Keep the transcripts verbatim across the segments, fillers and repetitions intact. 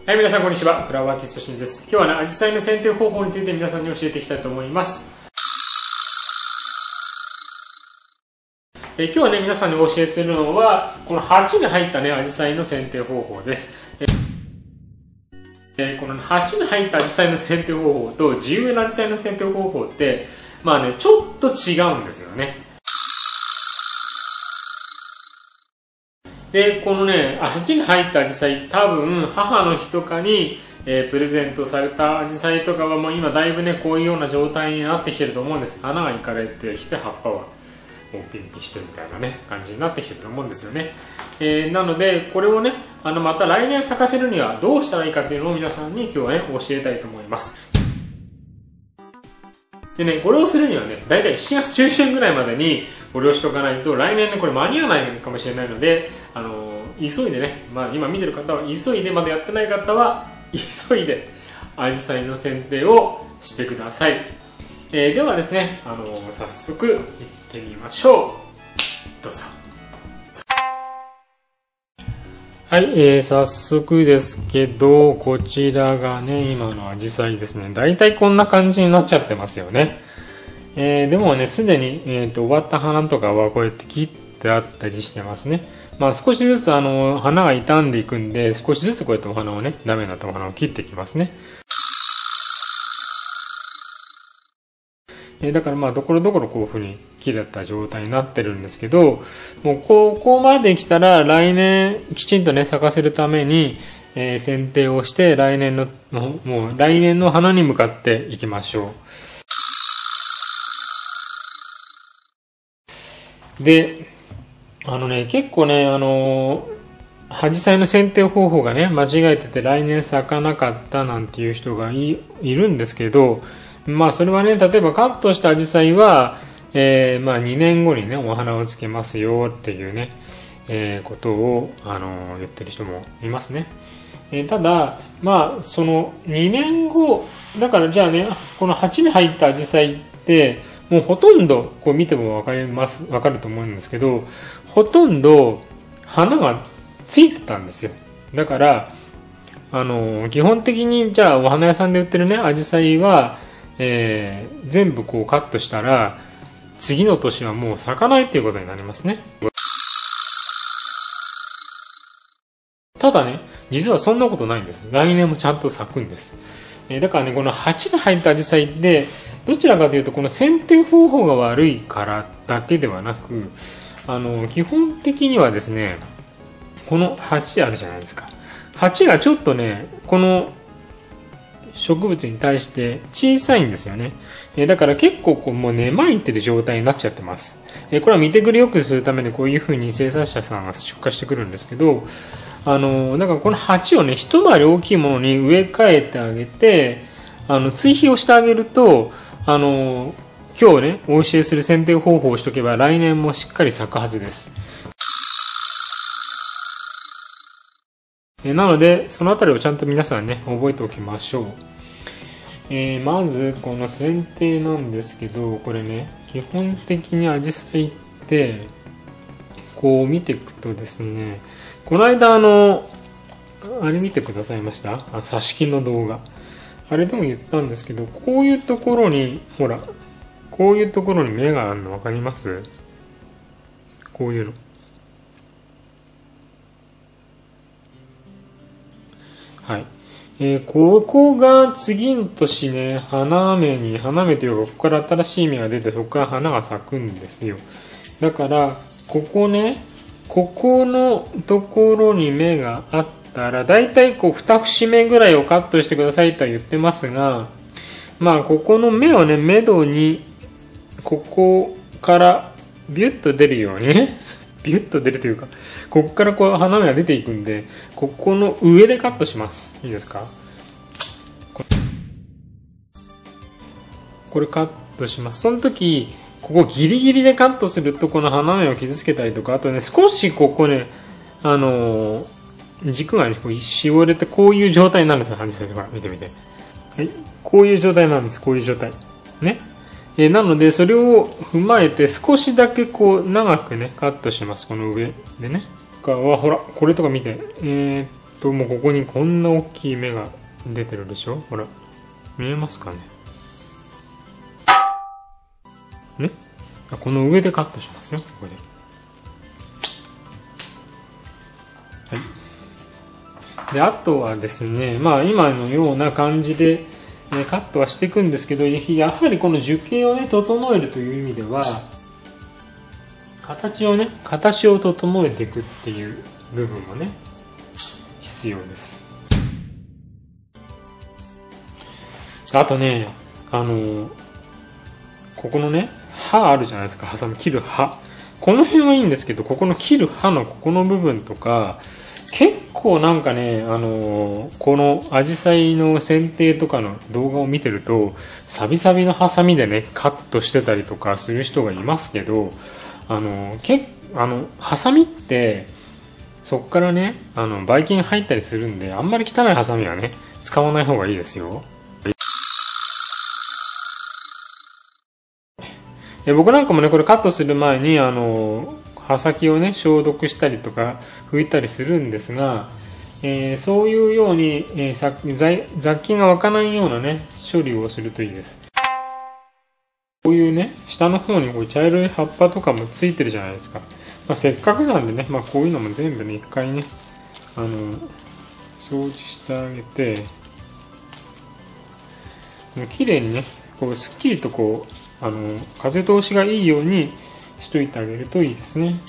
はい、皆さんこんにちは。フラワーアーティストしんです。今日はね、アジサイの剪定方法について皆さんに教えていきたいと思います。え今日はね、皆さんにお教えするのは、この鉢に入ったね、アジサイの剪定方法です。えこの鉢に入ったアジサイの剪定方法と地植えのアジサイの剪定方法って、まあね、ちょっと違うんですよね。で、このね、鉢に入ったアジサイ、多分母の日とかに、えー、プレゼントされたアジサイとかはもう今だいぶね、こういうような状態になってきてると思うんです。花がいかれてきて、葉っぱはもうピンピンしてるみたいなね、感じになってきてると思うんですよね。えー、なので、これをね、あの、また来年咲かせるにはどうしたらいいかっていうのを皆さんに今日はね、教えたいと思います。でね、これをするにはね、だいたいしちがつ中旬ぐらいまでにご了承しておかないと、来年ね、これ間に合わないかもしれないので、あのー、急いでね、まあ今見てる方は、急いでまだやってない方は、急いで、アジサイの剪定をしてください。えー、ではですね、あのー、早速、行ってみましょう。どうぞ。はい、えー、早速ですけど、こちらがね、今のアジサイですね。だいたいこんな感じになっちゃってますよね。えー、でもね、すでに、えーと、終わった花とかはこうやって切ってあったりしてますね。まあ少しずつあの、花が傷んでいくんで、少しずつこうやってお花をね、ダメになったお花を切っていきますね。だからまあ、ところどころこういう風に切れた状態になってるんですけど、もうここまで来たら来年きちんとね、咲かせるために、えー、剪定をして来年の、もう来年の花に向かっていきましょう。で、あのね、結構ね、あのー、アジサイの剪定方法がね、間違えてて来年咲かなかったなんていう人が い, いるんですけど、まあそれはね、例えばカットしたアジサイは、えー、まあにねんごにね、お花をつけますよっていうね、えー、ことを、あのー、言ってる人もいますね。えー、ただ、まあそのにねんご、だからじゃあね、この鉢に入ったアジサイって、もうほとんど、こう見てもわかります、わかると思うんですけど、ほとんど花がついてたんですよ。だから、あのー、基本的にじゃあお花屋さんで売ってるね、アジサイは、えー、全部こうカットしたら次の年はもう咲かないっていうことになりますね。ただね、実はそんなことないんです。来年もちゃんと咲くんです。えー、だからね、この鉢に入ったアジサイってどちらかというとこの剪定方法が悪いからだけではなく、あの基本的にはですね、この鉢あるじゃないですか。鉢がちょっとね、この植物に対して小さいんですよね。えー、だから結構こうもう根巻いてる状態になっちゃってます。えー、これは見てくれよくするためにこういう風に生産者さんが出荷してくるんですけど、あのー、だからこの鉢をね、一回り大きいものに植え替えてあげて、あの、追肥をしてあげると、あのー、今日ね、お教えする剪定方法をしとけば来年もしっかり咲くはずです。なので、そのあたりをちゃんと皆さんね、覚えておきましょう。えー、まず、この剪定なんですけど、これね、基本的にアジサイって、こう見ていくとですね、この間あの、あれ見てくださいました？あ、挿し木の動画。あれでも言ったんですけど、こういうところに、ほら、こういうところに芽があるの分かります？こういうの。はい。えー、ここが次の年ね、花芽に、花芽というか、ここから新しい芽が出て、そこから花が咲くんですよ。だから、ここね、ここのところに芽があったら、だいたいこう、二節目ぐらいをカットしてくださいとは言ってますが、まあ、ここの芽をね、めどに、ここからビュッと出るようにね、ビュッと出るというか、ここからこう花芽が出ていくんで、ここの上でカットします。いいですか？これカットします。その時、ここギリギリでカットすると、この花芽を傷つけたりとか、あとね、少しここね、あのー、軸が、ね、こうしおれて、こういう状態になるんですよ。アジサイとか見てみて。はい。こういう状態なんです。こういう状態。ね。えー、なので、それを踏まえて、少しだけこう、長くね、カットします。この上でね。かは、ほら、これとか見て。えー、っともうここにこんな大きい芽が出てるでしょ。ほら見えますかね。ね、この上でカットしますよ、ここで。はい。で、あとはですね、まあ今のような感じで、ね、カットはしていくんですけど、やはりこの樹形をね、整えるという意味では、形をね、形を整えていくっていう部分もね、必要です。あとね、あの、ここのね、刃あるじゃないですか、ハサミ切る刃。この辺はいいんですけど、ここの切る刃のここの部分とか、結構なんかね、あのこのアジサイの剪定とかの動画を見てると、サビサビのハサミでね、カットしてたりとかする人がいますけど、あの、けあの、ハサミって、そっからね、あの、ばい菌入ったりするんで、あんまり汚いハサミはね、使わない方がいいですよ。僕なんかもね、これカットする前に、あの、刃先をね、消毒したりとか、拭いたりするんですが、えー、そういうように、えー、雑菌が湧かないようなね、処理をするといいです。こういうね、下の方にこう茶色い葉っぱとかもついてるじゃないですか。まあ、せっかくなんでね、まあ、こういうのも全部ね、一回ね、あの、掃除してあげて、綺麗にね、こう、すっきりとこう、あの風通しがいいようにしといてあげるといいですね。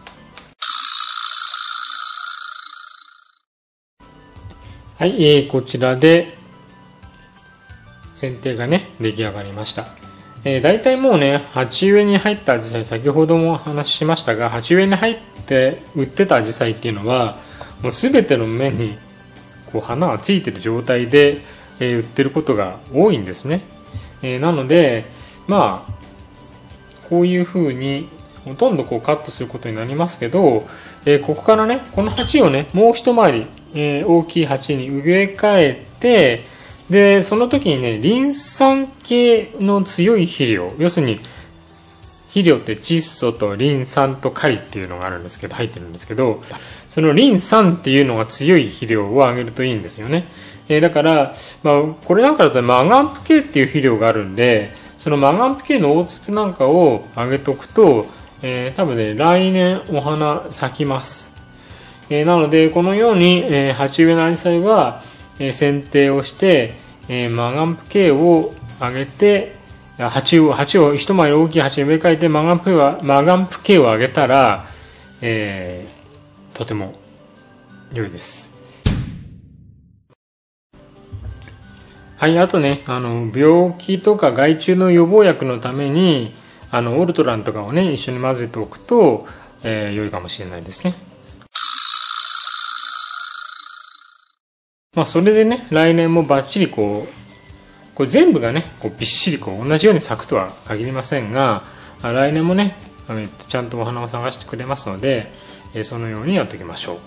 はい、えー、こちらで剪定がね出来上がりました。えー、大体もうね鉢植えに入ったアジサイ、先ほどもお話ししましたが、鉢植えに入って売ってたアジサイっていうのはもう全ての面にこう花がついてる状態で、えー、売ってることが多いんですね。えー、なのでまあこういう風にほとんどこうカットすることになりますけど、えー、ここからねこの鉢をねもう一回り、えー、大きい鉢に植え替えて、でその時にねリン酸系の強い肥料、要するに肥料って窒素とリン酸とカリっていうのがあるんですけど入ってるんですけど、そのリン酸っていうのが強い肥料をあげるといいんですよね。えー、だから、まあ、これなんかだとマガンプ系っていう肥料があるんで、そのマガンプ系の大粒なんかをあげとくと、えー、多分ね来年お花咲きます。えー、なのでこのように、えー、鉢植えのアジサイは、えー、剪定をして、えー、マガンプ系をあげて、鉢を鉢を一回り大きい鉢に植え替えてマガンプはマガンプ系をあげたら、えー、とても良いです。はい、あとね、あの、病気とか害虫の予防薬のために、あの、オルトランとかをね、一緒に混ぜておくと、えー、良いかもしれないですね。まあ、それでね、来年もバッチリこう、これ全部がね、こうびっしりこう同じように咲くとは限りませんが、来年もね、ちゃんとお花を探してくれますので、そのようにやっておきましょう。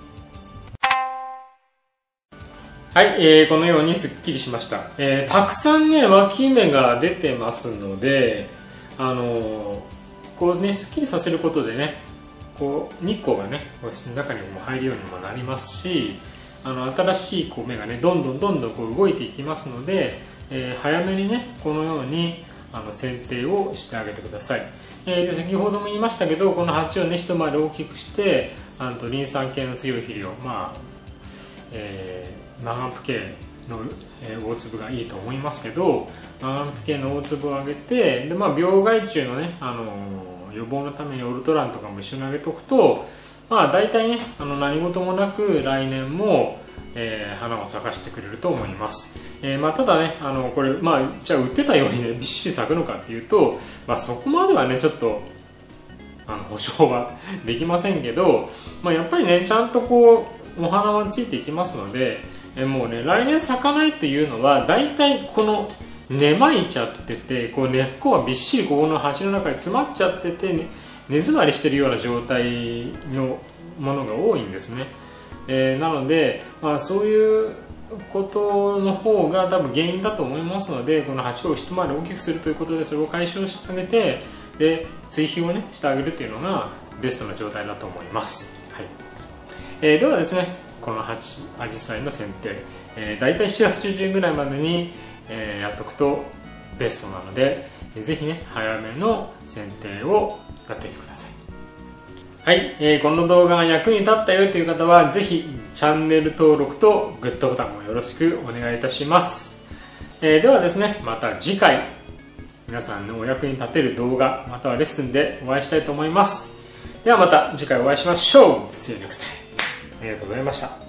はい、えー、このようにすっきりしました。えー、たくさんね脇芽が出てますので、あのー、こうねすっきりさせることでね、こう日光がね中にも入るようにもなりますし、あの新しいこう芽がねどんどんどんどんこう動いていきますので、えー、早めにねこのようにあの剪定をしてあげてください。えー、で先ほども言いましたけど、この鉢をね一回り大きくして、あとリン酸系の強い肥料、まあえーマガンプ系の大粒がいいと思いますけど、マガンプ系の大粒をあげて、で、まあ、病害虫のね、あの予防のためにオルトランとかも一緒にあげておくと、まあ、大体ねあの何事もなく来年も、えー、花を咲かしてくれると思います。えーまあ、ただねあのこれ、まあ、じゃあ売ってたようにねびっしり咲くのかっていうと、まあ、そこまではねちょっとあの保証はできませんけど、まあ、やっぱりねちゃんとこうお花はついていきますので、えもうね来年咲かないっていうのは大体この根巻いちゃってて、こう根っこはびっしりここの鉢の中に詰まっちゃってて、ね、根詰まりしてるような状態のものが多いんですね。えー、なので、まあ、そういうことの方が多分原因だと思いますので、この鉢を一回り大きくするということでそれを解消してあげて、で追肥をねしてあげるというのがベストな状態だと思います。はい。えー、ではですね、 このアジサイの剪定、えー、大体しちがつ中旬ぐらいまでに、えー、やっとくとベストなので、ぜひね早めの剪定をやってみてください。はい、えー、この動画が役に立ったよという方はぜひチャンネル登録とグッドボタンもよろしくお願いいたします。えー、ではですね、また次回皆さんのお役に立てる動画またはレッスンでお会いしたいと思います。ではまた次回お会いしましょう。See you next time. ありがとうございました。